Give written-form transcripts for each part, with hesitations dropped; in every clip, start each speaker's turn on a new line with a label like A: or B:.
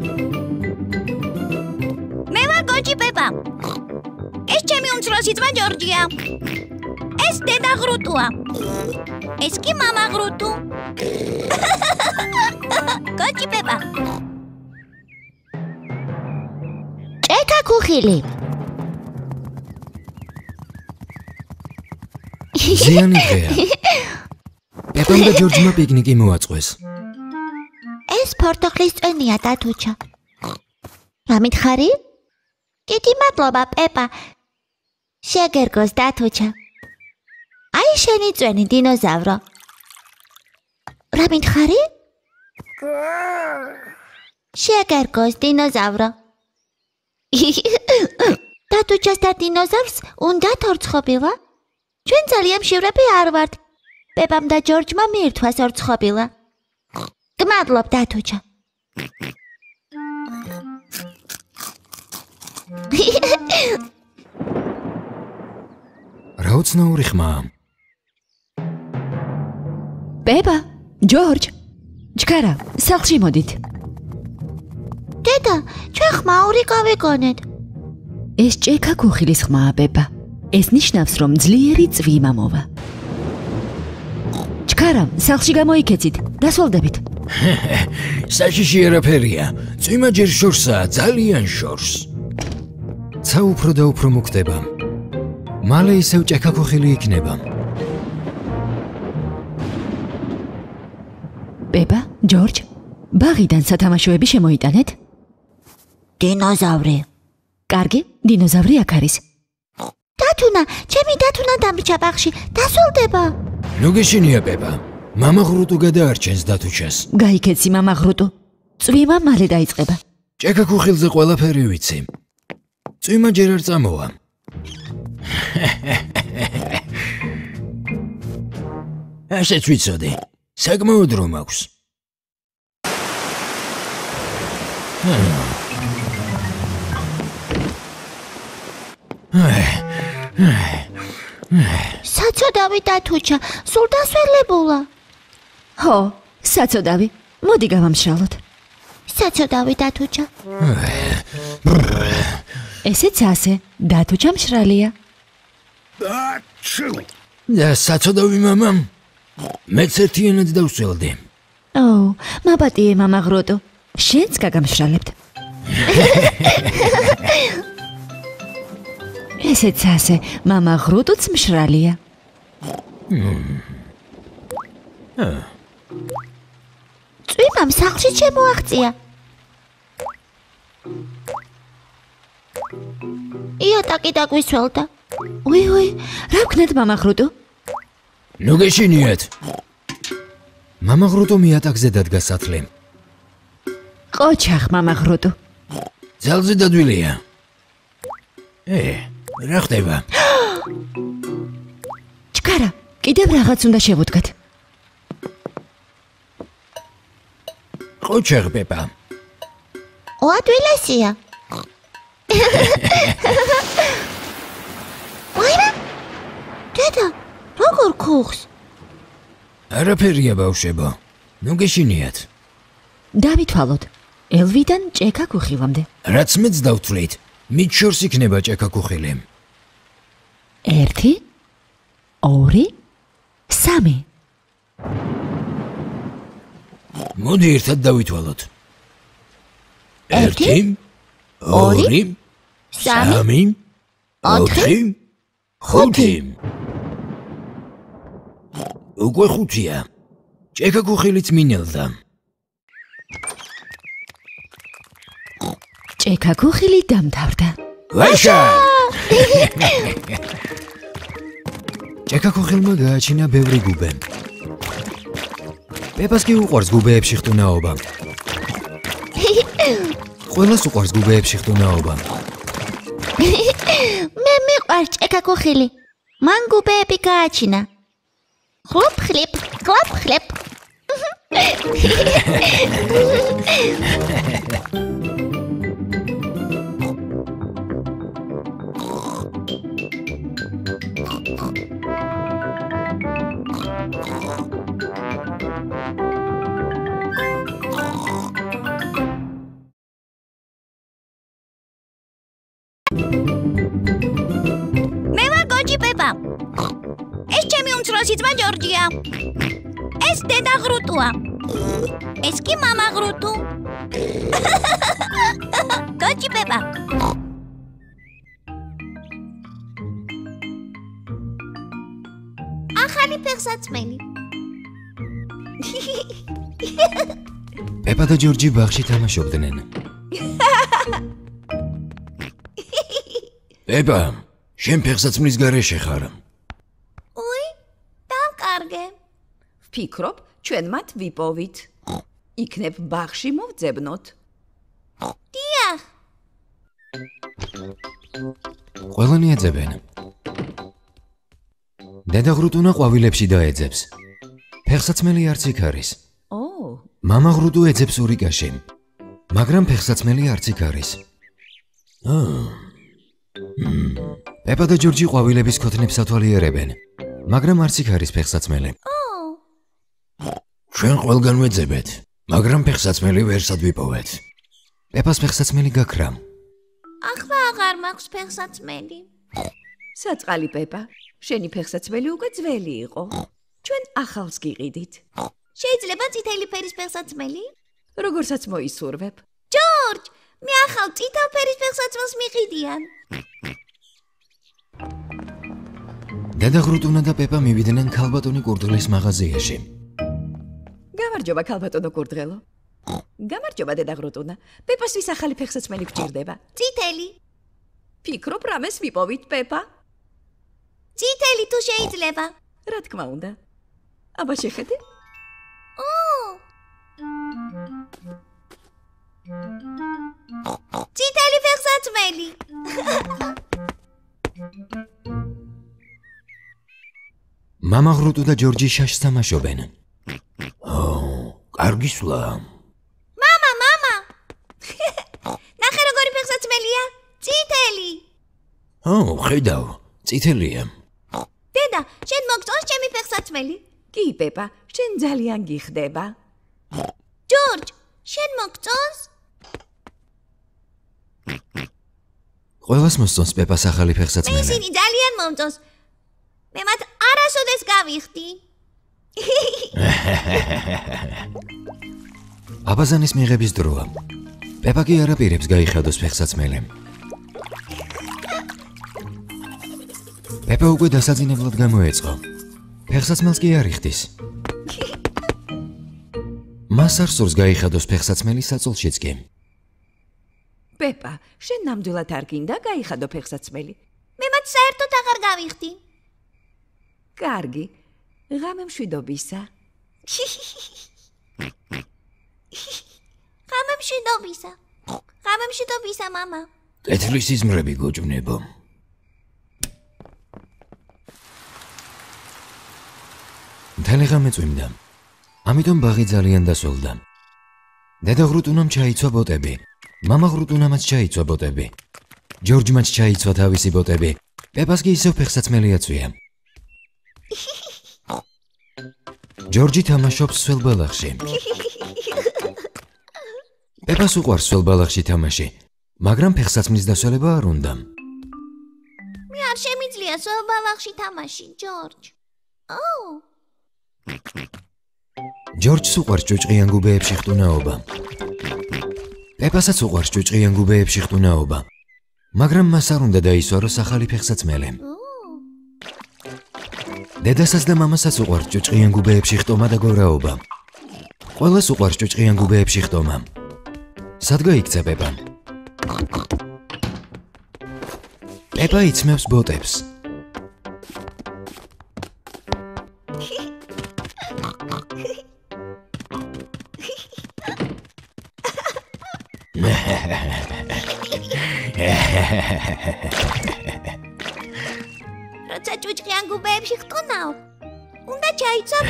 A: მე ვარ გოჯი პეპა. ეს ჩემი უმცროსი ძმა ჯორჯია. ეს დედა ღრუტუა. ეს კი მამა ღრუტუ. გოჯი პეპა.
B: ჭექა ქუხილი.
C: ზიანი დღეა. პეპამ და ჯორჯმა პიკნიკი მოაწყვეს.
B: ეს ფორტოხლის წვენია დათუჩა. რა მითხარი? დიდი მადლობა პეპა. შეგერგოს დათუჩა. აი შენი წვენი დინოზავრო. რა მითხარი? შეგერგოს დინოზავრო. დათუჩას და დინოზავრს უნდა თორცხობილა? ჩვენ ძალიან მშივრები არ ვართ. პეპამ და ჯორჯმა მიირთვას ორცხობილა. გმადლობ დათუჩა.
C: რა უცნაური ხმაა.
D: პეპა, ჯორჯ, ჩქარა, სახლში მოდით.
B: დედა, ჩვენ ხმაური გავიგონეთ.
D: ეს ჭექა ქუხილის ხმაა, პეპა. ეს ნიშნავს, რომ ძლიერი წვიმა მოვა. ჩქარა, სახლში გამოიქეცით, დასვალდებით.
C: საშიში არაფერია. წვიმა ჯერ შორსაა, ძალიან შორს. ცა უფრო და უფრო მოკვდება. მალე ისევ ჭექა ქუხილი იქნება.
D: პეპა, ჯორჯ, ბაღიდან სათამაშოები შემოიტანეთ?
B: დინოზავრი.
D: კარგი, დინოზავრი აქ არის.
B: დათუნა, ჩემი დათუნა დამრჩა ბაღში, დასვალდება.
C: ნუ გეშინია პეპა. მამა ღრუტუ გადაარჩენს დათუჩას.
D: გაიქეცი მამა ღრუტუ. წვიმა მალე დაიწყება.
C: ჭექა ქუხილზე ყველაფერი ვიცი. წვიმა ჯერ არ წამოვა. ასეც ვიცოდი. საკმაოდ დრო მაქვს.
B: საწოდავი დათუჩა, სულ დასველებულა.
D: ხო, საწოდავი. მოდი გავამშრალოთ.
B: საწოდავი დათუჩა.
D: ესეც ასე, დათუჩა მშრალია.
C: და საწოდავი მამამ. მეც ერთიანად დავსველდი.
D: ო, მაპატიე მამა ღრუტუ. შენც გაგამშრალებთ. ესეც ასე, მამა ღრუტუც მშრალია.
B: წვიმამ სახლში შემოაღწია. იატაკი დაგვისველდა.
D: უი, რა ვქნათ მამა ღრუტუ?
C: ნუ გეშინიათ. მამა ღრუტუ მიატაკზე დადგა სათლი.
D: ყოჩახ მამა ღრუტუ.
C: ძალზე დადვილია. რა ხდება?
D: ჩქარა, კიდევ რაღაც უნდა შევუდგათ.
C: ყოჩახ პეპა.
B: ოადვილესია. ვაირა? დედა, როგორ ქუხს?
C: არაფერია ბავშვებო. ნუ გეშინიათ.
D: დავითვალოთ. ელვიდან ჭექა ქუხილამდე.
C: რაც მეც დავთვლით, მით შორს იქნება ჭექა ქუხილი.
D: 1 2 3
C: მოდი ერთად დავითვალოთ.
B: 1
C: 2 3 4 5 უკვე 5-ია. ჭექა ქუხილიც მინელდა.
D: ჭექა ქუხილი დამთავრდა.
C: ვაშა! ჭექა ქუხილმა გააჩინა ბევრი გუბე. პეპას კი უყვარს გუბეებში ხტუნაობა. ყველას უყვარს გუბეებში ხტუნაობა.
B: მე მიყვარს ჭექა ქუხილი. მან გუბეები გააჩინა. ხლოპ ხლიპ, ხლოპ ხლიპ.
A: პეპა. ეს ჩემი უმცროსი ძმა ჯორჯია. ეს დედა ღრუტუა. ეს კი მამა ღრუტუ. გოჯი პეპა. ახალი ფეხსაცმელი.
C: პეპა და ჯორჯი ბაღში თამაშობდნენ. პეპა, შენ ფეხსაცმლის გარეშე ხარ.
A: უი, დავკარგე.
E: ვფიქრობ, ჩვენ მათ ვიპოვით. იქნებ ბაღში მოვძებნოთ.
A: დიახ.
C: ყველანი ეძებენ. დედა ღრუტუნა ყვავილებში დაეძებს. ფეხსაცმელი არც იქ არის.
E: ო,
C: მამა ღრუტუ ეძებს ურიკაში. მაგრამ ფეხსაცმელი არც იქ არის. პეპა და ჯორჯი ყვავილების ქოთნებს ათვალიერებენ. მაგრამ არც იქ არის ფეხსაცმელი. ჩვენ ყველგან ვეძებეთ, მაგრამ ფეხსაცმელი ვერსად ვიპოვეთ. პეპას ფეხსაცმელი გაქრა.
A: ახლა აღარ მაქვს ფეხსაცმელი.
E: საწყალი პეპა, შენი ფეხსაცმელი უკვე ძველი იყო. ჩვენ ახალს გიყიდით.
A: შეიძლება წითელი ფერის ფეხსაცმელი?
E: როგორცაც მოისურვებ.
A: ჯორჯ, მე ახალ წითელ ფერის ფეხსაცმელს მიყიდიან.
C: დედა ღრუტუნა და პეპა მივიდნენ ქალბატონი კურდღლის მაღაზიაში.
E: გამარჯობა ქალბატონო კურდღელო. გამარჯობა დედა ღრუტუნა. პეპასთვის ახალი ფეხსაცმელი გჭირდება.
A: წითელი.
E: ფიქრობ, რამეს ვიპოვით პეპა?
A: წითელი თუ შეიძლება.
E: რა თქმა უნდა. აბა შეხედე.
A: წითელი ფეხსაცმელი.
C: მამა ღრუტუ და ჯორჯი შაშს თამაშობენ. კარგი სვლა.
A: მამა. ნახე როგორი ფეხსაცმელია? წითელი.
C: ხედავ, წითელია.
A: დედა, შენ მოგწონს ჩემი ფეხსაცმელი?
E: კი პეპა, შენ ძალიან გიხდება.
A: ჯორჯ, შენ მოგწონს?
C: ყველას მოსწონს პეპას ახალი ფეხსაცმელი.
A: ისინი ძალიან მომწონს. მე მათ არასოდეს გავიხდი.
C: აბაზანის მიღების დროა. პეპა კი არაპირებს გაიხადოს ფეხსაცმელი. პეპა უკვე დასაძინებლად გამოეწყო. ფეხსაცმელს კი არ იხდის. მას არ სურს გაიხადოს ფეხსაცმელი საწოლშიც კი.
E: პეპა, შენ ნამდვილად არ გინდა გაიხადო ფეხსაცმელი?
A: მე მათ საერთოდ აღარ გავიხდი.
E: კარგი, ღამე მშვიდობისა.
A: ღამე მშვიდობისა, მამა.
C: კეთილი სიზმრები გოჭვნებო. მთელი ღამე წვიმდა. ამიტომ ბაღი ძალიან დასოლდა. დედა ღრუტუნამ ჩაიცვა ბოტები. მამა ღრუტუნამაც ჩაიცვა ბოტები. ჯორჯმაც ჩაიცვა თავისი ბოტები. პეპას კი ისევ ფეხსაცმელი აწვია. ჯორჯი თამაშობს სველ ბალახში. პეპას უყვარს სველ ბალახში თამაში, მაგრამ ფეხსაცმლის დასვალება არ უნდა.
A: მე არ შემიძლია სველ ბალახში თამაში, ჯორჯ.
C: ჯორჯს უყვარს ჭუჭყიან გუბეებში ხტუნაობა. პეპასაც უყვარს ჭუჭყიან გუბეებში ხტუნაობა, მაგრამ მას არ უნდა დაისვაროს ახალი ფეხსაცმელი. დედასაც და მამასაც უყვარს ჭუჭყიან გუბეებში ხტომა და გორაობა. ყველას უყვარს ჭუჭყიან გუბეებში ხტომა. სად გაიქცა პეპა? პეპა იცმევს ბოტებს.
A: როცა ჭუჭყიან გუბეებში ხტუნაო, უნდა ჩაიცვა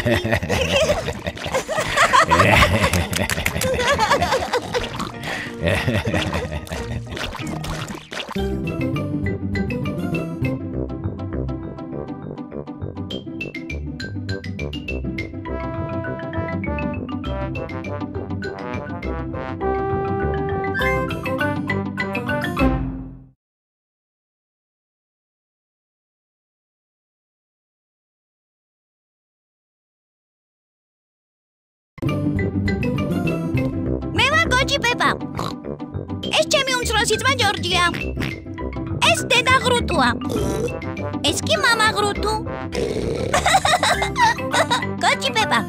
A: ბოტები. გოჯი პეპა. ეს ჩემი უმცროსი ძმა ჯორჯია. ეს დედა ღრუტუა. ეს კი მამა ღრუტუ. გოჯი პეპა.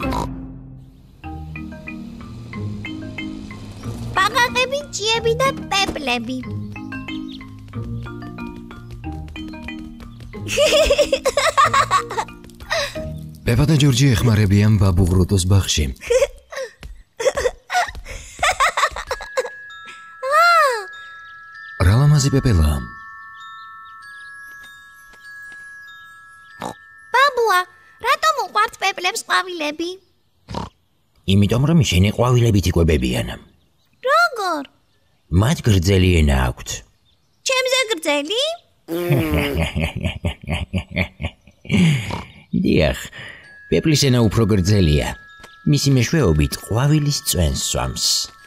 A: ბაყაყები, ჭიები და პეპლები.
C: პეპა და ჯორჯი ეხმარებიან ბაბუ ღრუტუს ბაღში. რა ლამაზი პეპელაა.
A: ბაბუა, რატომ უყვართ პეპლებს ყვავილები?
F: იმიტომ რომ ისინი ყვავილებით იკვებებიან.
A: როგორ?
F: მათ გრძელი ენა აქვთ.
A: ჩემზე გრძელი?
F: დიახ, პეპლის ენა უფრო გრძელია. მისი მეშვეობით ყვავილის წვენს სვამს.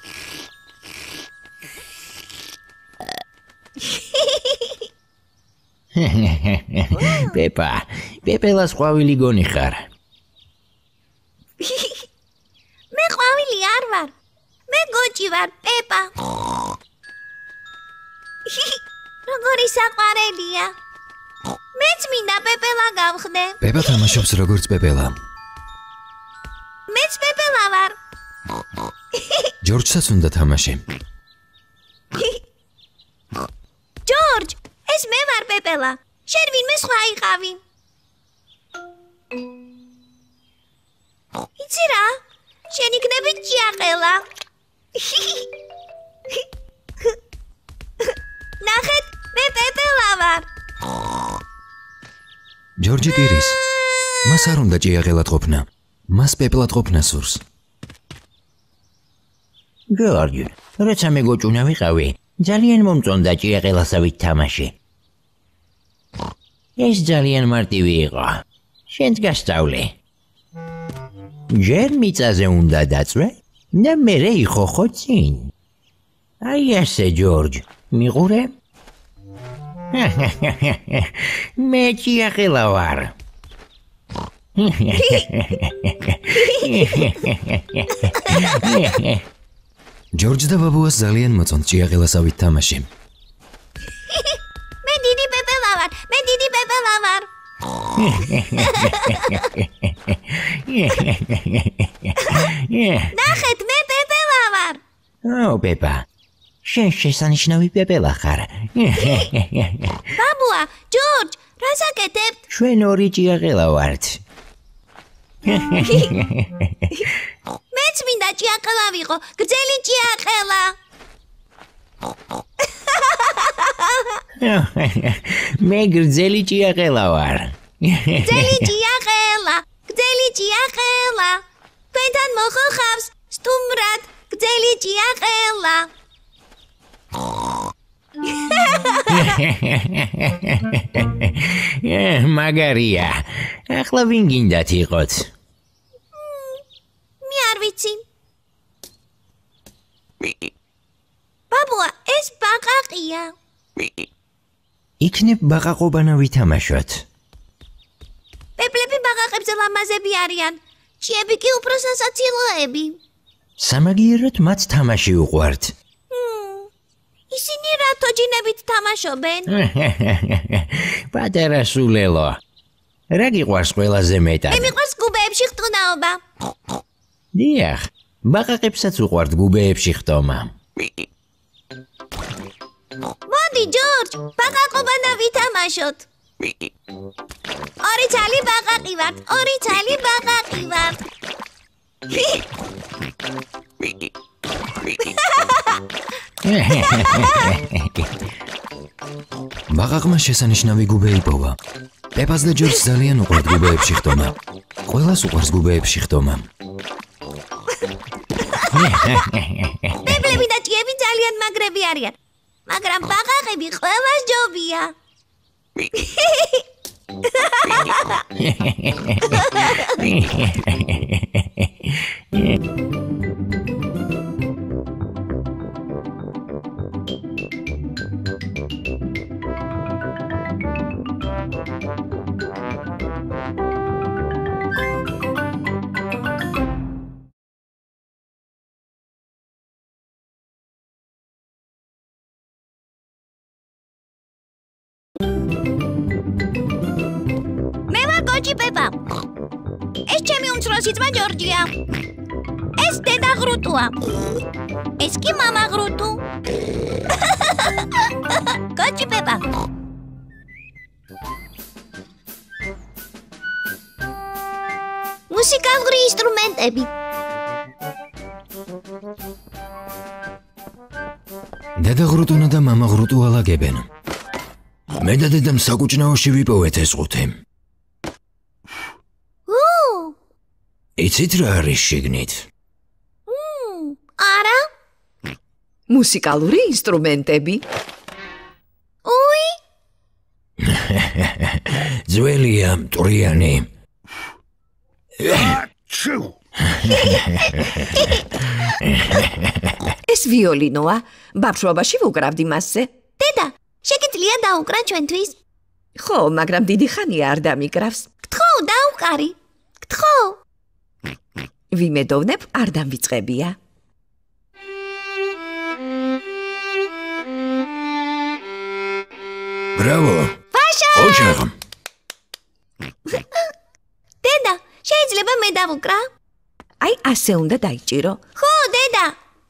F: პეპა, პეპელას ყვავილი გონი ხარ.
A: მე ყვავილი არ ვარ. მე გოჯი ვარ, პეპა. როგორი საყვარელია. მეც მინდა პეპელა გავხდე.
C: პეპა თამაშობს როგორც პეპელა.
A: მეც პეპელა ვარ.
C: ჯორჯსაც უნდა თამაში.
A: ჯორჯ, ეს მე ვარ პეპელა. შენ ვინმე სხვა იყავი. იცი რა? შენ იქნები ჭიაყელა. ნახეთ, მე პეპელა ვარ.
C: ჯორჯი ტირის. მას არ უნდა ჭიაყელად ყოფნა. მას პეპლად ყოფნა სურს.
F: ჯორჯი, როცა მე გოჭუნა ვიყავი, ძალიან მომწონდა ჭიაყელასავით თამაში. ეს ძალიან მარტივი იყო. შენც გასწავლე. ჯერ მიწაზე უნდა დაწვე და მერე იხოხო წინ. აი ასე, ჯორჯ, მიყურე? მე ჭიაყელა ვარ.
C: ჯორჯ და ბაბუას ძალიან მოწონთ ჭიაყელასავით თამაში.
A: მე დიდი პეპელა ვარ. მე დიდი პეპელა ვარ. ნახეთ, მე პეპელა ვარ.
F: ო, პეპა, შენ შესანიშნავი პეპელა ხარ.
A: ბაბუა, ჯორჯ, რას აკეთებთ?
F: ჩვენ ორი ჭიაყელა ვართ.
A: მეც მინდა ჭიაყელა ვიყო, გრძელი ჭიაყელა.
F: მე გრძელი ჭიაყელა ვარ.
A: გრძელი ჭიაყელა, გრძელი ჭიაყელა. თქვენთან მოხოხავს სტუმრად გრძელი ჭიაყელა.
F: მაგარია. ახლა ვინ გინდათ იყოთ?
A: მე არ ვიცი. ბაბუა, ეს ბაყაყია.
F: იქნებ ბაყაყობანა ვითამაშოთ.
A: პეპლები ბაყაყებზე ლამაზები არიან. ჭიები კი უფრო სასაცილოები.
F: სამაგიეროდ მათ თამაში უყვართ.
A: ისინი რატო ჯინებით თამაშობენ?
F: პატარა სულელო. რა გიყვარს ყველაზე მეტად?
A: მე მიყვარს გუბეებში ხტუნაობა.
F: დიახ, ბაყაყებსაც უყვართ გუბეებში ხტომა.
A: მოდი, ჯორჯ, ბაყაყობანა ვითამაშოთ. ორი ცალი ბაყაყი ვართ, ორი ცალი ბაყაყი ვართ.
C: ბაყაყმა შესანიშნავი გუბე იპოვა. პეპას და ჯორჯს ძალიან უყვართ გუბეებში ხტომა. ყველას უყვარს გუბეებში ხტომა.
A: პეპლები და ჭიები ძალიან მაგრები არიან, მაგრამ ბაყაყები ყველას ჯობია. კოჩი პეპა. ეს ჩემი უმცროსი ძმა ჯორჯია. ეს დედა ღრუტუა. ეს კი მამა ღრუტუ. კოჩი პეპა. მუსიკალური ინსტრუმენტები.
C: დედა ღრუტუნა და მამა ღრუტუ ალაგებენ. მე და დედამ საკუჭნაოში ვიპოვეთ ეს ყუთი. იცით რა არის შიგნით?
A: არა?
E: მუსიკალური ინსტრუმენტები.
A: უი,
C: ძველია, მტვრიანი.
E: ეს ვიოლინოა. ბავშვობაში ვუკრავდი მასზე.
A: დედა, შეგიძლია დაუკრა ჩვენთვის?
E: ხო, მაგრამ დიდი ხანია არ დამიკრავს.
A: გთხოვ, დაუკარი. გთხოვ.
E: ვიმედოვნებ არ დამვიწყებია.
C: ბრავო.
A: ვაშა!
C: ოჯახ.
A: დედა, შეიძლება მე დავუკრა?
E: აი, ასე უნდა დაიჭირო.
A: ხო, დედა.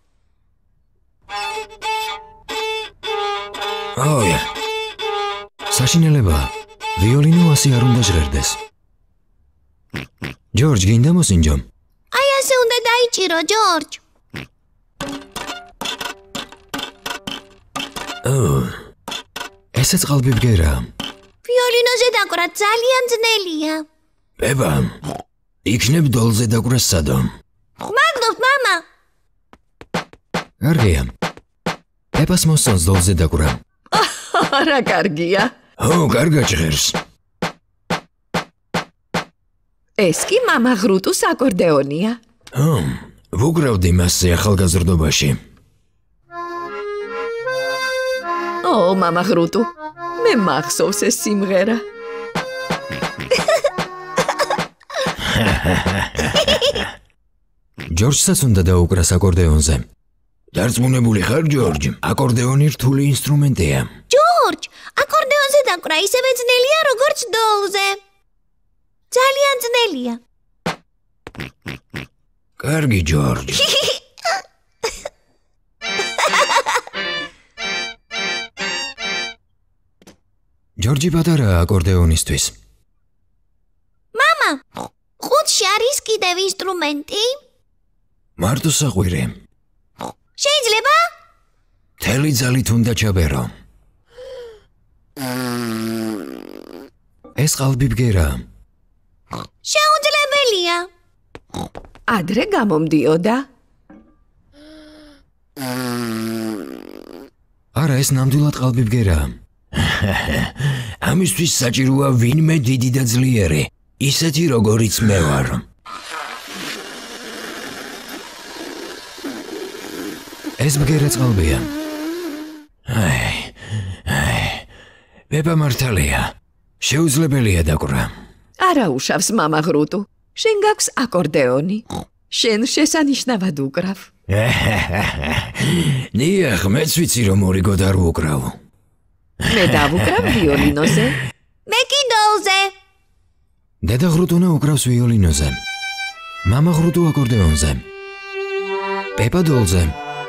C: ოია. საშინელება. ვიოლინო ასე არ უნდა ჟღერდეს. ჯორჯ, გინდა მოსინჯო?
A: აი ასე უნდა დაიჭირო, ჯორჯ.
C: ესეც qalbi ბგერაა.
A: ვიოლინოზე დაკვრა ძალიან ძნელია.
C: ბება, იქნებ დოლზე დაკვრა სადო.
A: მადლობ, მამა.
C: კარგია. ბებას მოსწონს დოლზე დაკვრა.
E: არა, კარგია.
C: ო, კარგად ჟღერს.
E: ეს კი მამა ღრუტუს აკორდეონია.
C: ვუკრავდი მასზე ახალგაზრდობაში.
E: ო, მამა ღრუტუ, მე მახსოვს ეს სიმღერა.
C: ჯორჯსაც უნდა დაუკრას აკორდეონზე. დარწმუნებული ხარ, ჯორჯ? აკორდეონი რთული ინსტრუმენტია.
A: ჯორჯ, აკორდეონზე დაკვრა ისევე ძნელია, როგორც დოლზე. ძალიან ძნელია.
C: კარგი, ჯორჯ. ჯორჯი პატარაა აკორდეონისთვის.
A: მამა, ყუთში არის კიდევ ინსტრუმენტი?
C: მარტო საყვირი.
A: შეიძლება?
C: თელი ძალით უნდა ჩაბერო. ეს qalbi ბგერაა.
A: შეუძლებელია.
E: ადრე გამომდიოდა.
C: არა, ეს ნამდვილად qalbi ბგერაა. ამისთვის საჭიროა ვინმე დიდი და ძლიერი, ისეთი როგორიც მე ვარ. ეს ბგერა წყალბია. ბება მართალია. შეუძლებელია დაკვრა.
E: არა უშავს მამა ღრუტუ. შენ გაქვს აკორდეონი. შენ შესანიშნავად უკრავ.
C: ნიახ, მეც ვიცი რომ ორიგოდ არ ვუკრავ.
E: მე დავუკრავ ვიოლინოზე.
A: მე კი დოლზე.
C: დედა ღრუტუნა უკრავს ვიოლინოზე. მამა ღრუტუ აკორდეონზე. პეპა დოლზე.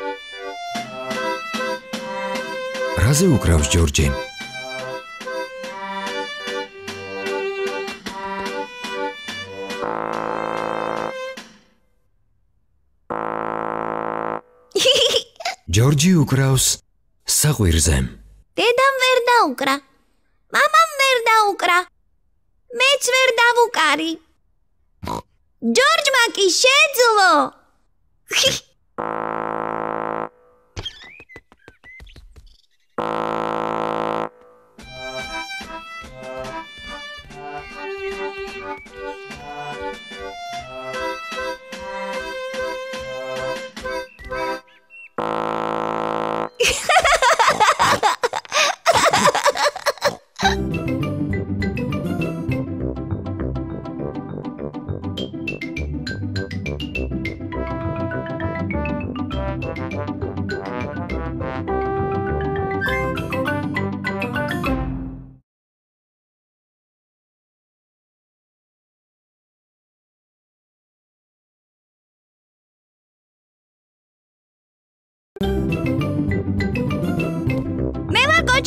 C: რაზე უკრავს ჯორჯი? ჯორჯი უკრავს საყვირზე.
A: დედამ ვერ დაუკრა. მამამ ვერ დაუკრა. მეც ვერ დავუკარი. ჯორჯმა კი შეძლო.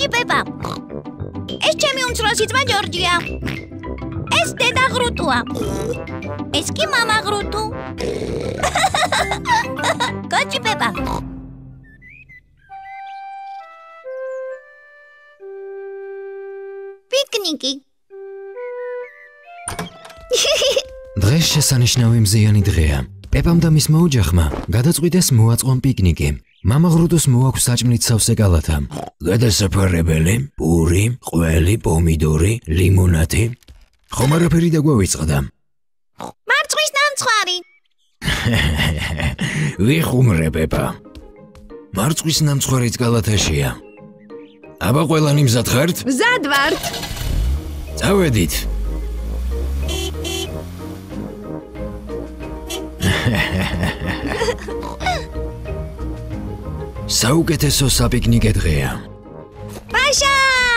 A: გოჯი პეპა. ეს ჩემი უმცროსი ძმა ჯორჯია. ეს დედა ღრუტუა. ეს კი მამა ღრუტუ. გოჯი პეპა. პიკნიკი.
C: დღეს შესანიშნავი მზიანი დღეა. პეპამ და მისმა ოჯახმა გადაწყვიტეს მოაწყონ პიკნიკი. მამა ღრუტუს მოაქვს საჭმლით სავსე კალათა. გადასაფარებელი, პური, ყველი, პომიდორი, ლიმონადი. ხომ არაფერი დაგვავიწყდა.
A: მარწყვის ნამცხვარი.
C: ვიხუმრე პეპა. მარწყვის ნამცხვარიც კალათაშია. აბა ყველანი მზად ხართ?
E: მზად ვართ.
C: წავედით. საუკეთესო საპიკნიკე დღეა.
A: პაშა!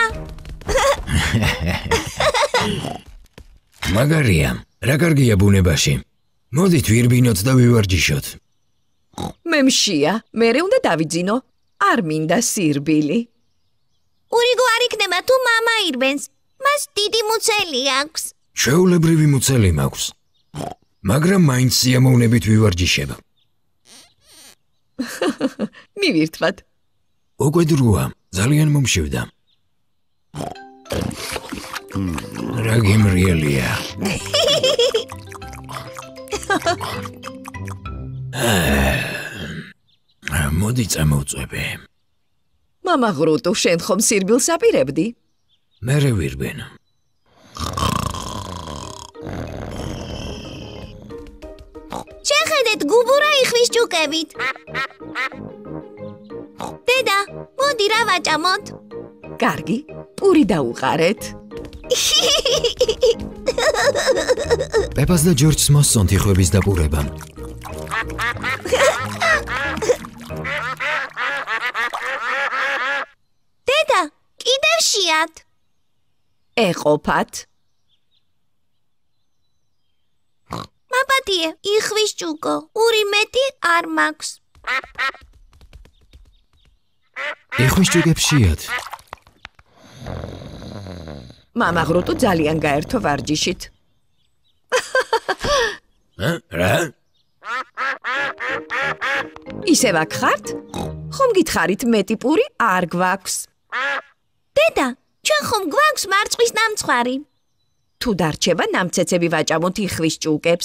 C: მაგარია, რა კარგია ბუნებაში. მოდით ვირბინოთ და ვივარჯიშოთ.
E: მე მშია, მერე უნდა დავიძინო. არ მინდა სირბილი.
A: ურიგო არ იქნება თუ მამა ირბენს. მას დიდი მუცელი აქვს.
C: ჩვეულებრივი მუცელი მაქვს. მაგრამ მაინც სიამოვნებით ვივარჯიშებ.
E: მივირთვათ.
C: უკვე დროა, ძალიან მომშევდა. რა გემრიელია. მოდი წამოვწვევე.
E: მამა ღრუტუ, შენ ხომ სირბილს აპირებდი?
C: მერე ვირბენ.
A: შეხედეთ გუბურა იხვის ჭუკებით. დედა, მოდი რა ვაჭამოთ.
E: კარგი, პური დაუყარეთ.
C: პეპას და ჯორჯს მოსწონთ იხვების დაპურება.
A: დედა, კიდევ შიათ.
E: ეყოფათ.
A: მაპატიე, იხვის ჭუკო. ური მეტი არ მაქვს.
C: იხვის ჭუკებს შიათ.
E: მამა ღრუტუ ძალიან გაერთო ვარჯიშით.
C: რა?
E: ისევ აქ ხართ? ხომ გითხარით მეტი პური არ გვაქვს?
A: დედა, ჩვენ ხომ გვაქვს მარწყვის ნამცხვარი.
E: თუ დარჩება ნამცეცები ვაჭამოთ იხვის ჭუკებს.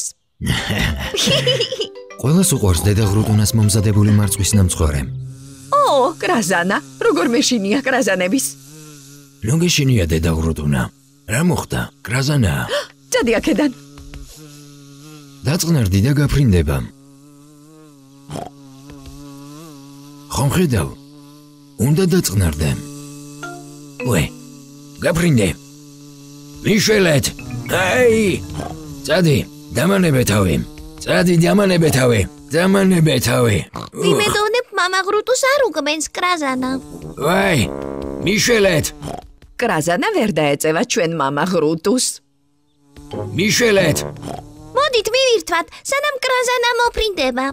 C: ყველას უყვარს დედა ღრუტუნას მომზადებული მარწყვის ნამცხვარი.
E: ო, კრაზანა, როგორ მეშინია კრაზანების?
C: ნუ გეშინია დედა ღრუტუნა. რა მოხდა? კრაზანა.
E: წადი აქედან.
C: დაწყნარდი და გაფრინდება. ხომ ხედავ? უნდა დაწყნარდე. ვე, გაფრინდე. მიშველეთ. აი! წადი, დამანებე თავი. წადი, დამანებე თავი. დამანებე თავი.
A: ვიმედოვნებ მამა ღრუტუს არ უგმენს კრაზანა.
C: ვაი! მიშველეთ.
E: კრაზანა ვერ დაეწევა ჩვენ მამა ღრუტუს.
C: მიშველეთ.
A: მოდით მივირთვათ, სანამ კრაზანა მოფრინდება.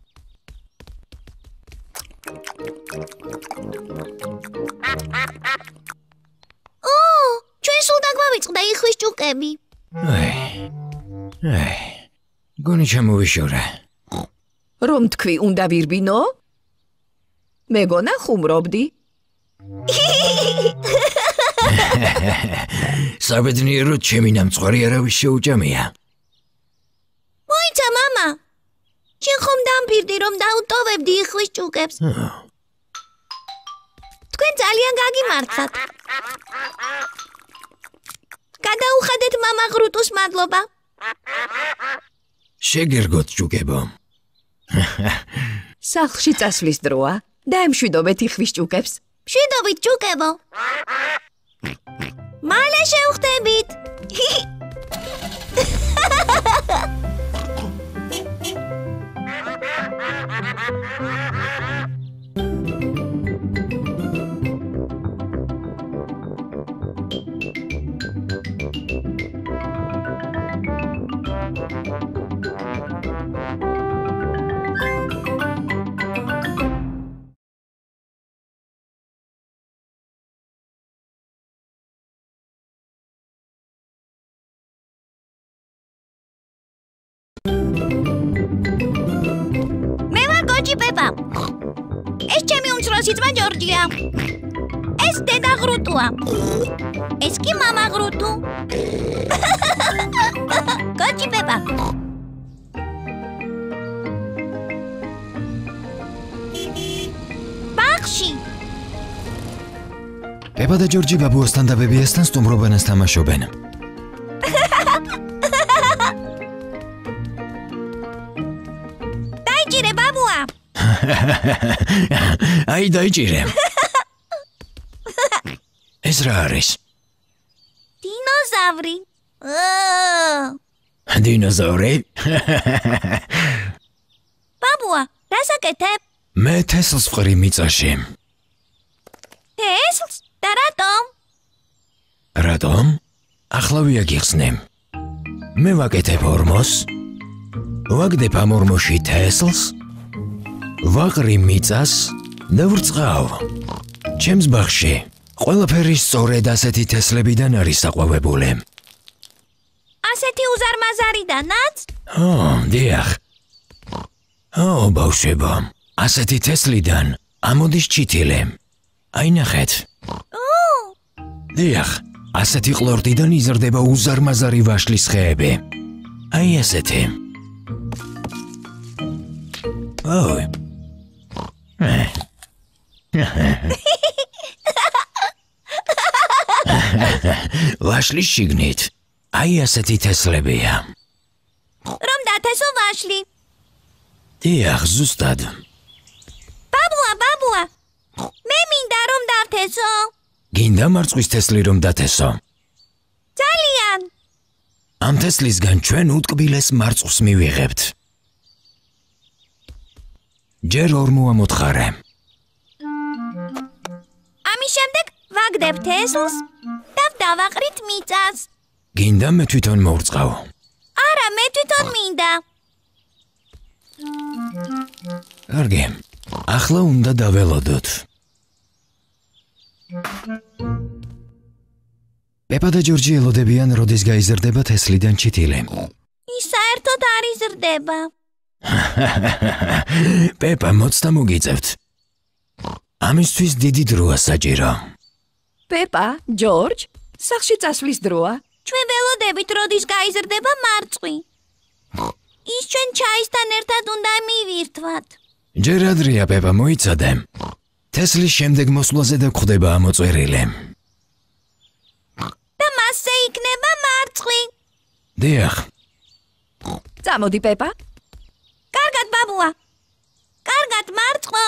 A: ო, ჩვენ სულ დაგვავიწყდა იხვის ჭუკები.
C: აი. გონი ჩამოვიშორა.
E: რომ თქვი უნდა ვირბინო? მეგონა ხუმრობდი.
C: საბედნიეროდ ჩემი ნამცხვარი არავის შეუჭამია.
A: მოიცა მამა. შენ ხომ დამფირდი რომ დაუტოვებდი იხვის ჭუკებს. თქვენ ძალიან გაგიმართლათ. გადაუხადეთ მამა ღრუტუს მადლობა.
C: შეგერგოთ ჭუკებო.
E: სახლში წასვლის დროა. დაემშვიდობეთ იხვის ჭუკებს.
A: მშვიდობით ჭუკებო. მალე შევხვდებით. პეპა. ეს ჩემი უმცროსი ძმა ჯორჯია. ეს დედა ღრუტუა. ეს კი მამა ღრუტუ. კოჩი პეპა. ბაღში.
C: პეპა და ჯორჯი ბაბუასთან და ბებიასთან სტუმრობანას თამაშობენ.
A: დაიჭირე ბაბუა.
C: აი დაიჭირე. ეს რა არის?
A: დინოზავრი.
C: დინოზავრი?
A: ბაბუა, რას აკეთებ?
C: მე თესლს ვყრი მიწაში.
A: თესლს? და რატომ?
C: რატომ? ახლა ვიაგიხსნე. მე ვაკეთებ ორმოს. ვაგდებ ამ ორმოში თესლს. ვაყრი მიწას და ვრწყავ. ჩემს ბაღში ყველაფერი სწორედ ასეთი თესლებიდან არის საყვავებული.
A: ასეთი უზარმაზარიდანაც?
C: დიახ. ბავშვებო, ასეთი თესლიდან ამოდის ჩითილე. აი ნახეთ. დიახ, ასეთი ყლორტიდან იზრდება უზარმაზარი ვაშლის ხეები. აი ასეთი. ვაშლის შიგნით აი ასეთი თესლებია.
A: რომ დათესო ვაშლი.
C: დიახ, ზუსტად.
A: ბაბუა, მე მინდა რომ დავთესო.
C: გინდა მარწყვის თესლი რომ დათესო?
A: ძალიან.
C: ამ თესლისგან ჩვენ უტკბილეს მარწყვს მივიღებთ. ჯერ ორ მოამოთხარე.
A: ამის შემდეგ ვაგდებ თესლს და დავაყრით მიწას.
C: გინდა მე თვითონ მოვრწყავ?
A: არა, მე თვითონ მინდა.
C: კარგი. ახლა უნდა დაველოდოთ. პეპა და ჯორჯი ელოდებიან, როდის გაიზრდება თესლიდან ჩითილე.
A: ის საერთოდ არ იზრდება.
C: პეპა, მოცდა მოგიწევთ. ამისთვის დიდი დროა საჭირო.
E: პეპა, ჯორჯ, სახლში წასვლის დროა.
A: ჩვენ ველოდებით, როდის გაიზრდება მარწყვი. ის ჩვენ ჩაისთან ერთად უნდა მივირთვათ.
C: ჯერ ადრეა, პეპა, მოიცადე. თესლის შემდეგ მოსვლაზე და გვხდება ამოწვერილი.
A: და მასზე იქნება მარწყვი.
C: დიახ.
E: წამოდი, პეპა.
A: კარგად, ბაბუა. კარგად, მარწყო.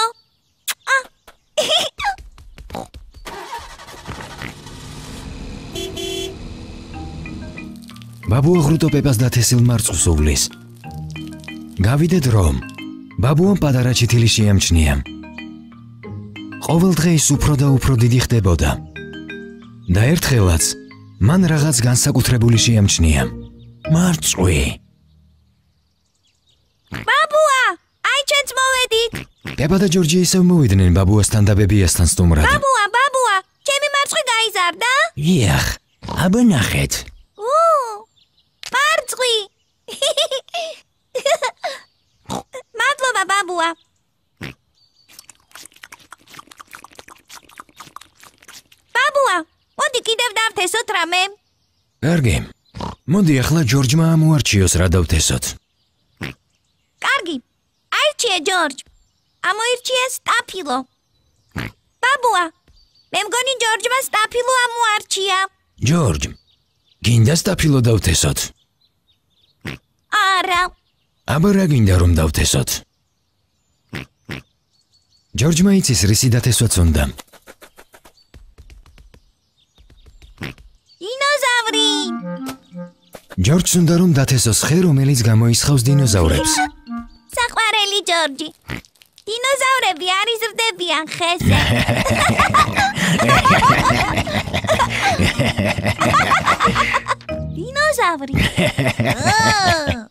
C: ბაბუა ღრუტო პეპას და თესილ მარწყვს უვლის. გავიდეთ რომ ბაბუამ პატარა ჩითილი შეამჩნია. ყოველ დღე ის უფრო და უფრო დიდი ხდებოდა. და ერთხელაც მან რაღაც განსაკუთრებული შეამჩნია. მარწყვი.
A: ბაბუა, აი ჩვენც მოვედით.
C: პეპა და ჯორჯი ისევ მოვიდნენ ბაბუასთან და ბებიასთან სტუმრად.
A: ბაბუა, ჩემი მარწყვი გაიზარდა?
C: იახ, აბა ნახეთ.
A: მარწყვი. მადლობა, ბაბუა. ბაბუა, მოდი კიდევ დავთესოთ რამე.
C: კარგი. მოდი ახლა ჯორჯმა ამოარჩიოს რა დავთესოთ.
A: კარგი. აირჩიე, ჯორჯ. ამოირჩიე სტაფილო. ბაბუა, მე მგონი ჯორჯმა სტაფილო ამოარჩია.
C: ჯორჯ, გინდა სტაფილო დავთესოთ?
A: არა.
C: აბა რა გინდა რომ დავთესოთ? ჯორჯმა იცის რისი დათესვაც უნდა.
A: დინოზავრი.
C: ჯორჯს უნდა რომ დათესოს ხე, რომელიც გამოისხავს დინოზავრებს.
A: საყვარელი ჯორჯი. დინოზავრები არ იზრდებიან ხეზე. დინოზავრი.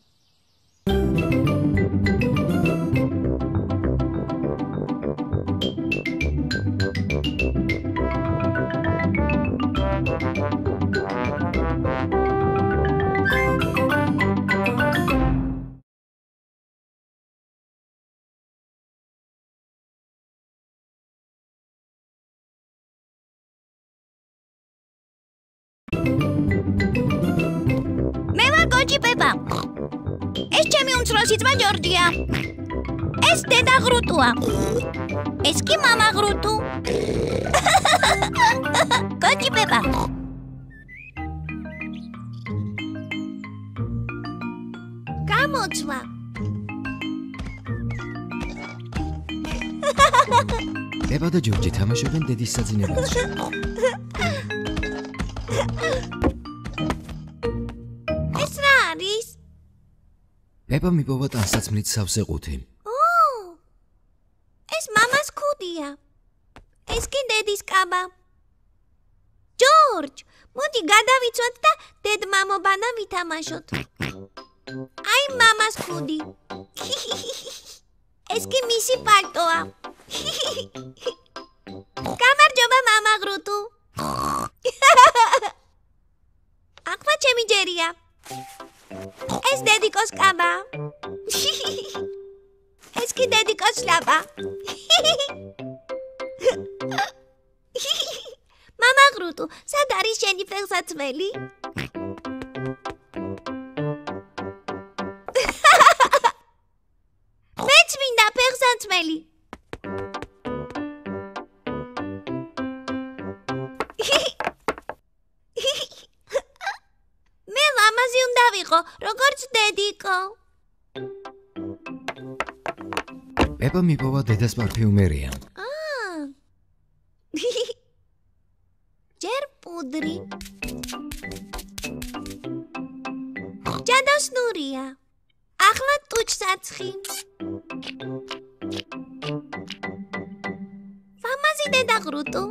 A: უმცროსი ძმა ჯორჯია. ეს დედა ღრუტუა. ეს კი მამა ღრუტუ. კოჭი პეპა. გამოცვა.
C: პეპა და ჯორჯი თამაშობენ დედის საძინებელში.
A: ეს რა არის?
C: პეპა მიპოვა ტანსაცმლით სავსე ყუთი.
A: ეს მამას ქუდია. ეს კი დედის კაბა. ჯორჯ, მოდი გადავიცვათ და დედ-მამობანა ვითამაშოთ. აი მამას ქუდი. ეს კი მისი პალტოა. გამარჯობა მამა ღრუტუ. ახლა ჩემი ჯერია. ეს დედიკოს კაბა. ეს კი დედიკოს შლაპა. მამა ღრუტუ, სად არის შენი ფეხსაცმელი? მეც მინდა ფეხსაცმელი. მე ლამაზი უნდა ვიყო, როგორც დედიკო.
C: პეპა მიპოვა დედას პარფიუმერია.
A: ჯერ პუდრი. ჯადოსნურია. ახლა ტუჩსაცხი. ლამაზი დედა ღრუტუ.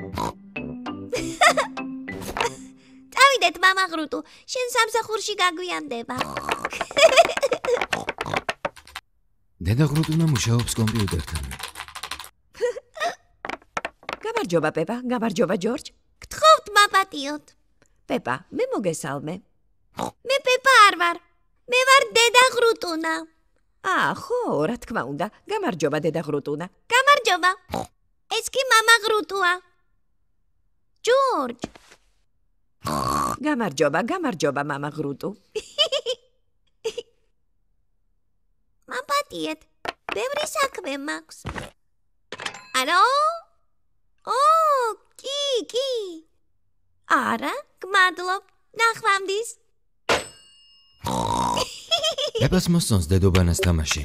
A: წავიდეთ მამა ღრუტუ, შენ სამსახურში გაგვიანდება.
C: დედა ღრუტუნა მუშაობს კომპიუტერთან.
E: გამარჯობა პეპა, გამარჯობა ჯორჯ.
A: გთხოვთ მაპატიოთ.
E: პეპა, მე მოგესალმე.
A: მე პეპა არ ვარ. მე ვარ დედა ღრუტუნა.
E: ხო, რა თქმა უნდა. გამარჯობა დედა ღრუტუნა.
A: გამარჯობა. ეს კი მამა ღრუტუა. ჯორჯ.
E: გამარჯობა მამა ღრუტუ.
A: მაპატიეთ. ბევრი საქმე მაქვს. ალო? კი. არა, გმადლობ. ნახვამდის.
C: პეპას მოსწონს დედობანას თამაში.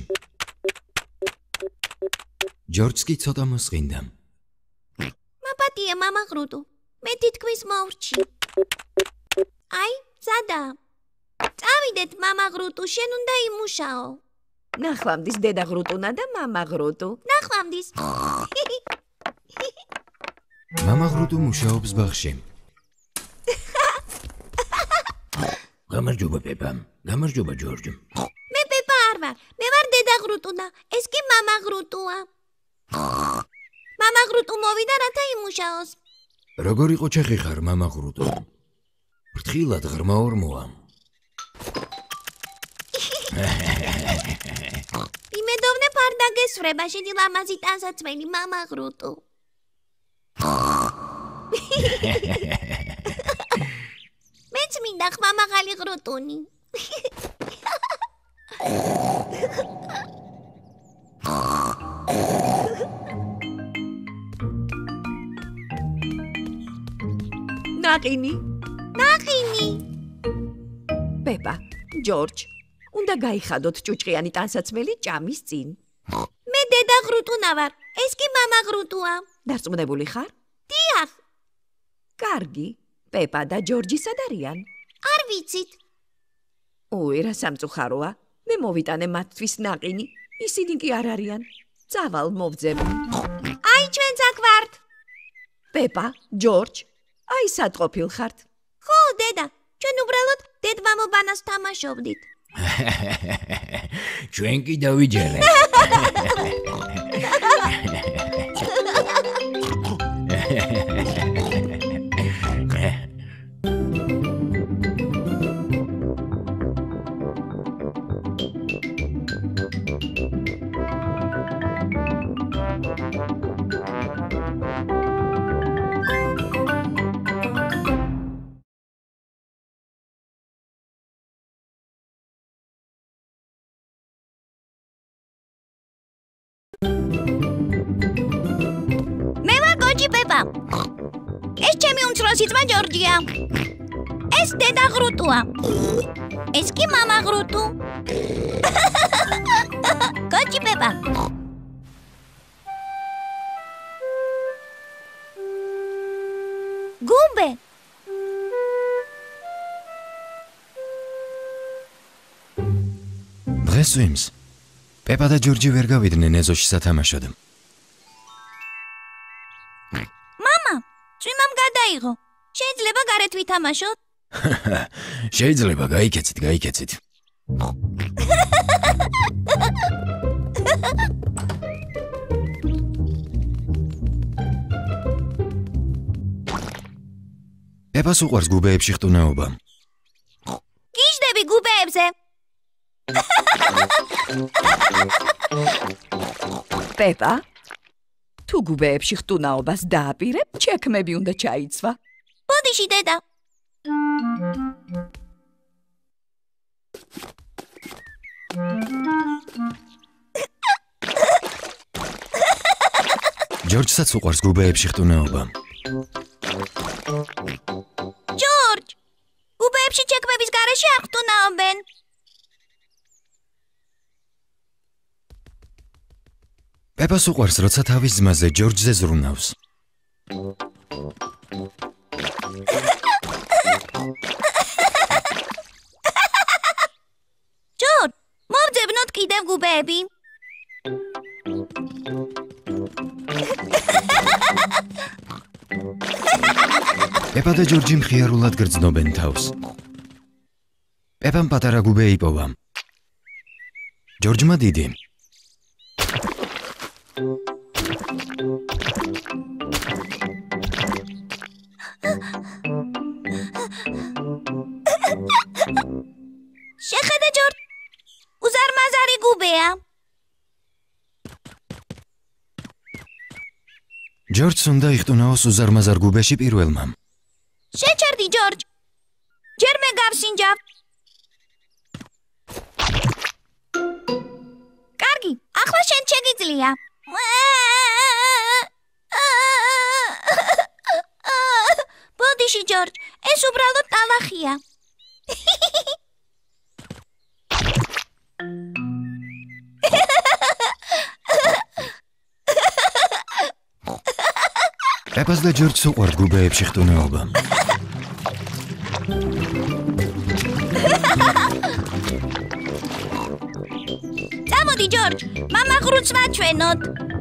C: ჯორჯს კი ცოტა მოსყინდა.
A: მაპატია მამა ღრუტუ. მე თითქმის მოვრჩი. აი, ზადა. წავიდეთ მამა ღრუტუ, შენ უნდა იმუშაო.
E: ნახვამდის დედა ღრუტუნა და მამა ღრუტუ.
A: ნახვამდის.
C: მამა ღრუტუ მუშაობს ბაღში. გამარჯობა პეპა. გამარჯობა ჯორჯ.
A: მე პეპა არ ვარ. მე ვარ დედა ღრუტუნა. ეს კი მამა ღრუტუა. მამა ღრუტუ მოვიდა რათა იმუშაოს.
C: როგორ იყო ჩეხი ხარ მამა ღრუტუ? ფრთხილად ღრმა ორმოა.
A: იმედოვნებ არ დაგესვრება შენი ლამაზი ტანსაცმელი მამა ღრუტუ. მეც მინდა ხმამაღალი ღრუტუნი.
E: ნაყინი. პეპა, ჯორჯ, უნდა გაიხადოთ ჭუჭყიანი ტანსაცმელი ჭამის წინ.
A: მე დედა ღრუტუნა ვარ. ეს კი მამა ღრუტუა.
E: დარწმუნებული ხარ?
A: დიახ,
E: კარგი. პეპა და ჯორჯი სად არიან?
A: არ ვიცით.
E: რა სამწუხაროა. მე მოვიტანე მათთვის ნაყინი. ისინი კი არ არიან. წავალ მოვძებ.
A: აი ჩვენც აქ ვართ.
E: პეპა, ჯორჯ, აი სად ყოფილხართ?
A: ხო, დედა, ჩვენ უბრალოდ დედ-მამობანას თამაშობდით.
C: ჩვენ კი დავიჯერეთ.
A: კოჩი პეპა. ეს ჩემი უმცროსი ძმა ჯორჯია. ეს დედა ღრუტუა. ეს კი მამა ღრუტუ. კოჩი პეპა. გუბე.
C: დღეს წვიმს. პეპა და ჯორჯი ვერ გავიდნენ ეზოში სათამაშოდ.
A: მამა, წვიმამ გადაიღო. შეიძლება გარეთ ვითამაშოთ?
C: შეიძლება, გაიქეცით. პეპას უყვარს გუბეებში ხტუნაობა.
A: გიждები გუბეებზე.
E: პეპა, თუ გუბეებში ხტუნაობას დააპირებ, ჩექმები უნდა ჩაიცვა.
A: ბოდიში დედა.
C: ჯორჯსაც უყვარს გუბეებში ხტუნაობა.
A: ჯორჯ, გუბეებში ჩექმების გარეშე არ ხტუნაობენ.
C: პეპას უყვარს, როცა თავის ძმაზე ჯორჯზე ზრუნავს.
A: ჯორჯ, მოვძებნოთ კიდევ გუბეები.
C: პეპა და ჯორჯი მხიარულად გრძნობენ თავს. პეპამ პატარა გუბე იპოვა. ჯორჯმა დიდი.
A: შეხედე ჯორჯ, უზარმაზარი გუბეა.
C: ჯორჯს უნდა იხტუნაოს უზარმაზარ გუბეში პირველმა.
A: შეჩერდი ჯორჯ. ჯერ მე გავსინჯავ. კარგი, ახლა შენ შეგიძლია. ბოდიში ჯორჯ, ეს უბრალოდ ტალახია.
C: პეპას და ჯორჯს უყვართ გუბეებში ხტუნაობა.
A: წამოდი ჯორჯ, მამა ღრუც ვაჩვენოთ.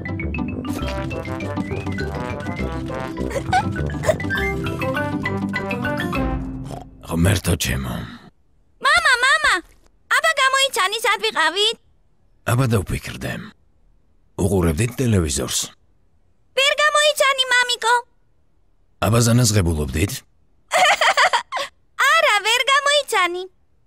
C: ღმერთო ჩემო.
A: მამა, აბა გამოიცანი სად ვიყავით?
C: აბა დავფიქრდე. უყურებდით ტელევიზორს?
A: ვერ გამოიცანი მამიკო.
C: აბა ზანაზღებულობდით?
A: არა, ვერ გამოიცანი.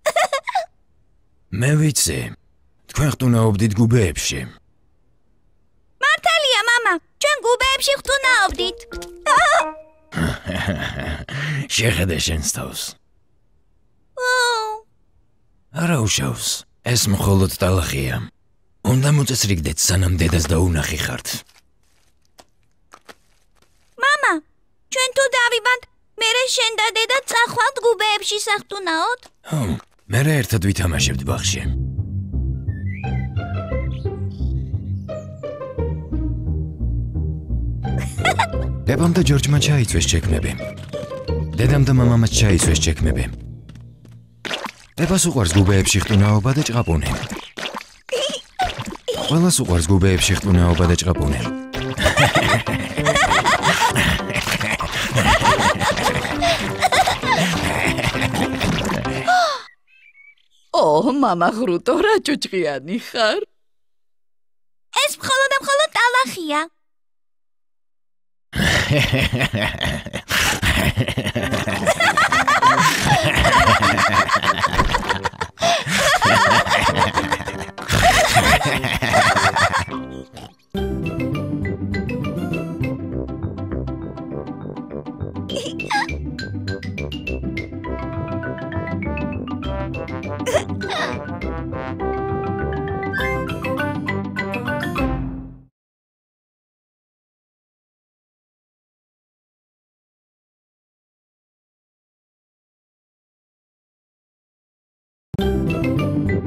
C: მე ვიცი. თქვენ ხტუნაობდით გუბეებში.
A: მართალია მამა, ჩვენ გუბეებში ხტუნაობდით.
C: შეხედე შენს თავს. არა უშავს, ეს მხოლოდ ტალახია. უნდა მოწესრიგდეთ, სანამ დედას დაუნახი ხართ.
A: მამა, ჩვენ თუ დავიბანთ, მერე შენ და დედა წახვალთ გუბეებში სახტუნაოთ?
C: ხო, მერე ერთად ვითამაშებთ ბაღში. პეპამ და ჯორჯმა ჩაიცვეს ჩექმები. დედამ და მამამაც ჩაიცვეს ჩექმები. პეპას უყვარს გუბეებში ხტუნაობა და ჭყაპუნი. ყველას უყვარს გუბეებში ხტუნაობა და ჭყაპუნი.
E: მამა ღრუტო, რა ჭუჭყიანი ხარ?
A: ეს მხოლოდ და მხოლოდ ტალახია.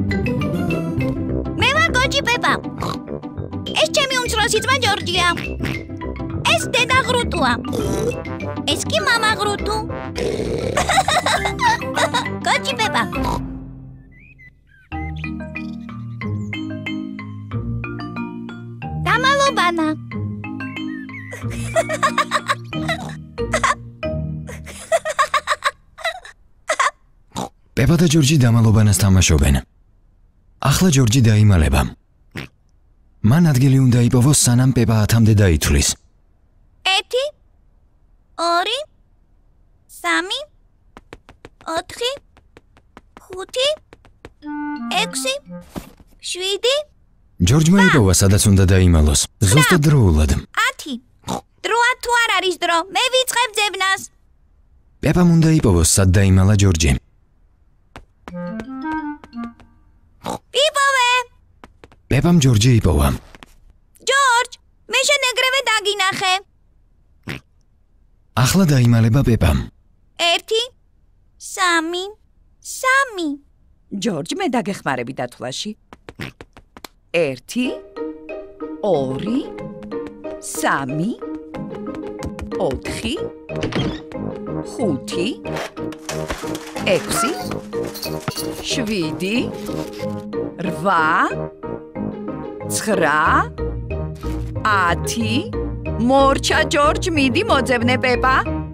A: მე ვარ გოჯი პეპა. ეს ჩემი უმცროსი ძმა ჯორჯია. ეს დედა ღრუტუა. ეს კი მამა ღრუტუ. გოჯი პეპა. დამალობანა.
C: პეპა და ჯორჯი დამალობანას თამაშობენ. ახლა ჯორჯი დაიმალება. მან ადგილი უნდა იპოვოს, სანამ პეპა 10-მდე დაითვლის.
A: 1 2 3 4 5 6 7
C: ჯორჯმა იპოვა, სადაც უნდა დაიმალოს. ზუსტად დროულად.
A: 10 დროა თუ არ არის დრო, მე ვიწყებ ძებნას.
C: პეპამ უნდა იპოვოს, სად დაიმალა ჯორჯი.
A: იპოვე.
C: პეპამ ჯორჯი იპოვა.
A: ჯორჯ, მე შენ ეგრევე დაგინახე.
C: ახლა დაიმალება პეპამ.
A: 1 3 3
E: ჯორჯ, მე დაგეხმარები დათვლაში. 1 2 3 4 5 6 7 8 9 10 მორჩა ჯორჯ, მიდი მოძებნე პეპა.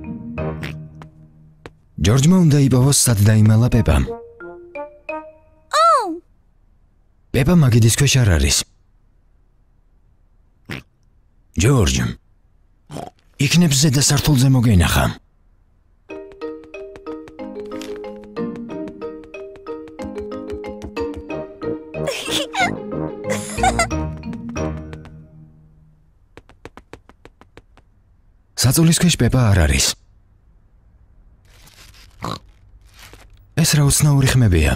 C: ჯორჯმა უნდა იპოვოს, სად დაიმალა პეპა. პეპა მაგიდის ქვეშ არ არის. ჯორჯ, იქნებ ზედა სართულზე მოგენახა. საწოლის ქვეშ პეპა არ არის. ეს რა უცნაური ხმებია.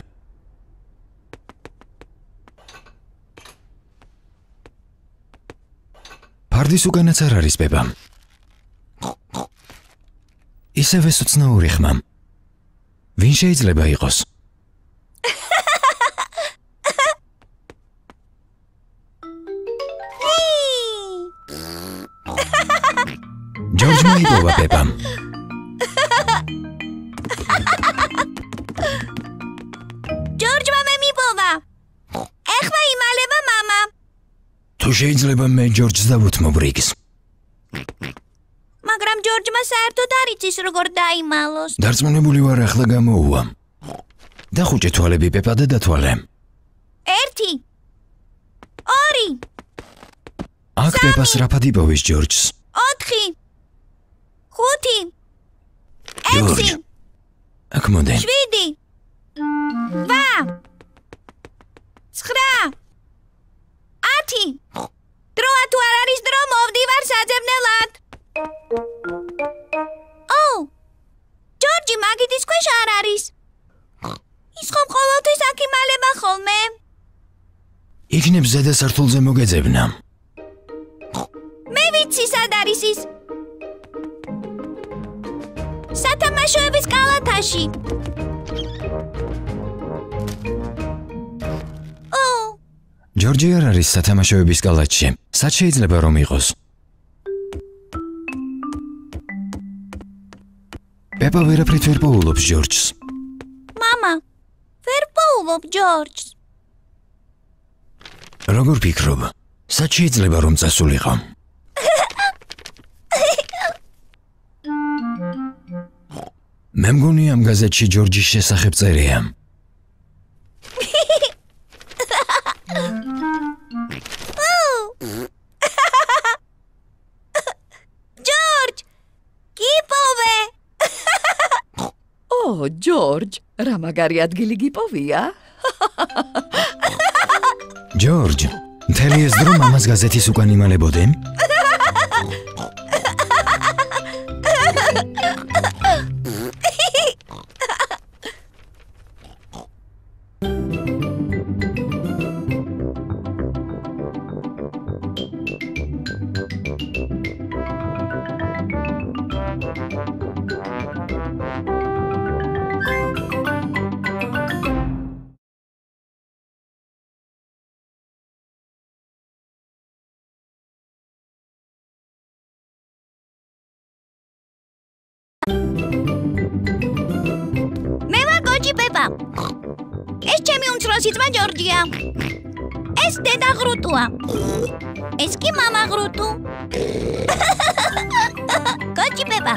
C: ფარდის უკანაც არ არის პეპა. ისევ ეს უცნაური ხმა. ვინ შეიძლება იყოს? ჯორჯმა იპოვა პეპა.
A: ჯორჯმა მე მიპოვა. ეხლა იმალება მამა.
C: თუ შეიძლება მე ჯორჯს დავუთმობ რიგს.
A: მაგრამ ჯორჯმა საერთოდ არ იცის როგორ დაიმალოს.
C: დარწმუნებული ვარ, ახლა გამოუვა. დახუჭე თვალები პეპა და დათვალე.
A: 1 2
C: აქ პეპას რაფად იპოვის ჯორჯს.
A: 4 5
C: ჯორჯ,
A: 6
C: აქ მოდი.
A: 7 8 9 10 დროა თუ არ არის დრო, მოვდივარ საძებნელად. ჯორჯი მაგიდის ქვეშ არ არის. ის ხომ ყოველთვის აქ იმალება ხოლმე.
C: იქნებ ზედა სართულზე მოგეძებნა.
A: მე ვიცი სად არის ის. სათამაშოების კალათაში.
C: ჯორჯი არ არის სათამაშოების კალათში. სად შეიძლება რომ იყოს? პეპა ვერაფრით ვერ პოულობს ჯორჯს.
A: მამა, ვერ პოულობ ჯორჯს.
C: როგორ ფიქრობ? სად შეიძლება რომ წასულიყო? მე მგონი ამ გაზეთში ჯორჯის შესახებ წერია.
A: ჯორჯ, გიპოვე.
E: ჯორჯ, რა მაგარი ადგილი გიპოვია?
C: ჯორჯ, მთელი ეს დრო მამას გაზეთის უკან იმალებოდე?
A: ეს ჩემი უმცროსი ძმა ჯორჯია. ეს დედა ღრუტუა. ეს კი მამა ღრუტუ. კოჩი პეპა.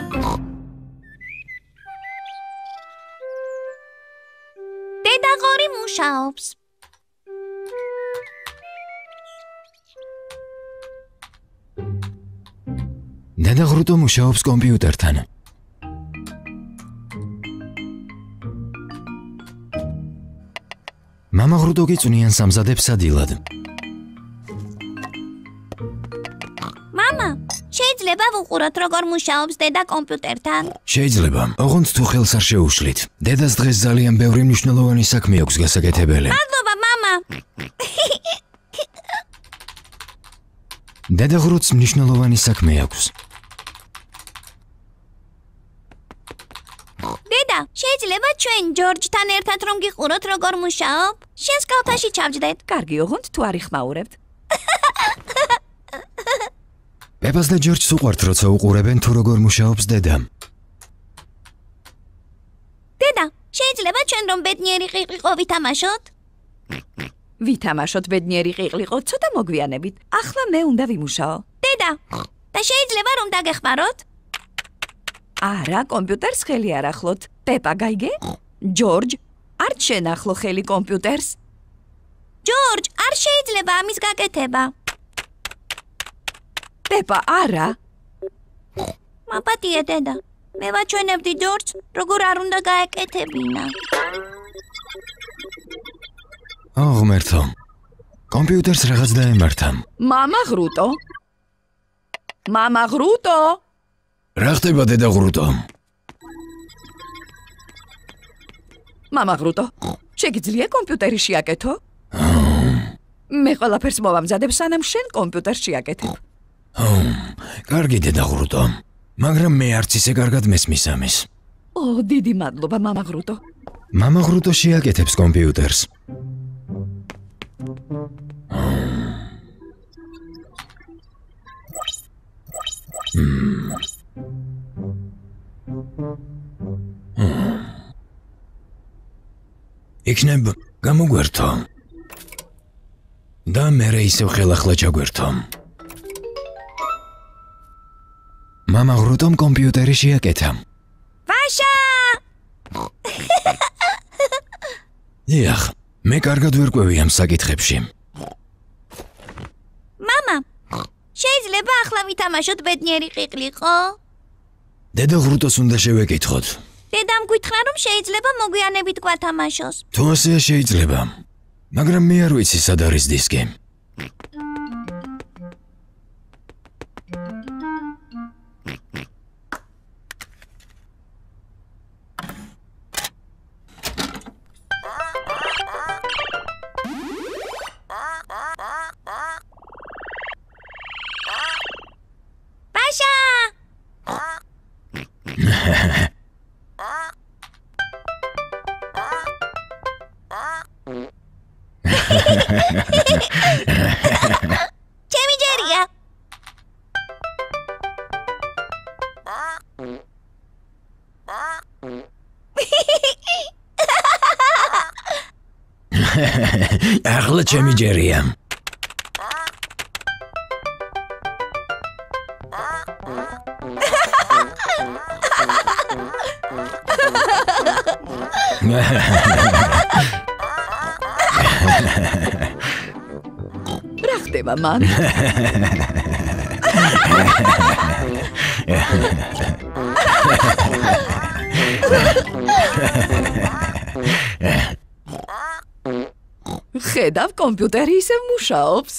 A: დედა ღორი მუშაობს.
C: დედა ღრუტო მუშაობს კომპიუტერთან. მამა ღრუტო კი წვნიან სამზადებს სადილად.
A: მამა, შეიძლება ვუყუროთ როგორ მუშაობს დედა კომპიუტერთან?
C: შეიძლება, ოღონდ თუ ხელს არ შეუშლით. დედას დღეს ძალიან ბევრი მნიშვნელოვანი საქმე აქვს გასაკეთებელი.
A: მადლობა, მამა.
C: დედა ღრუტს მნიშვნელოვანი საქმე აქვს.
A: დედა, შეიძლება ჩვენ ჯორჯთან ერთად რომ გიყუროთ როგორ მუშაობ? შენს კალთაში ჩავჯდეთ.
E: კარგი, ოღონდ თუ არ იხმაურებთ.
C: პეპას და ჯორჯს უყვართ, როცა უყურებენ თუ როგორ მუშაობს დედა.
A: დედა, შეიძლება ჩვენ რომ ბედნიერი ყიყლიყო ვითამაშოთ?
E: ვითამაშოთ ბედნიერი ყიყლიყო, ცოტა მოგვიანებით. ახლა მე უნდა ვიმუშაო.
A: დედა, და შეიძლება რომ დაგეხმაროთ?
E: არა, კომპიუტერს ხელი არ ახლოთ. პეპა, გაიგე? ჯორჯ, არ შენახლო ხელი კომპიუტერს.
A: ჯორჯ, არ შეიძლება ამის გაკეთება.
E: პეპა, არა.
A: მაპატია დედა. მე ვაჩვენებდი ჯორჯს, როგორ არ უნდა გაეკეთებინა.
C: ღმერთო. კომპიუტერს რაღაც დაემართა.
E: მამა ღრუტო. მამა ღრუტო.
C: რა ხდება დედა ღრუტო?
E: მამა ღრუტო, შეგიძლია კომპიუტერი შეაკეთო? მე ყველაფერს მოვამზადებ, სანამ შენ კომპიუტერს შეაკეთებ.
C: კარგი დედა ღრუტო. მაგრამ მე არც ისე კარგად მესმის ამის.
E: დიდი მადლობა, მამა ღრუტო.
C: მამა ღრუტო შეაკეთებს კომპიუტერს. იქნებ გამოგვერთო. და მერე ისევ ხელახლა ჩაგვერთო. მამა ღრუტომ კომპიუტერი შეაკეთა.
A: ვაშა!
C: დიახ, მე კარგად ვერ ყვევი ამ საკითხებში.
A: მამა, შეიძლება ახლა ვითამაშოთ ბედნიერი ყიყლიყო?
C: დედა ღრუტოს უნდა შევეკითხოთ.
A: დედამ გითხრა რომ შეიძლება მოგვიანებით გვათამაშოს.
C: თუ ასეა შეიძლება. მაგრამ მე არ ვიცი სად არის დისკი.
A: ვაშა! ჩემი ჯერია.
C: ახლა ჩემი ჯერია.
E: რა ხდება, მამი? ხედავ, კომპიუტერი ისევ მუშაობს.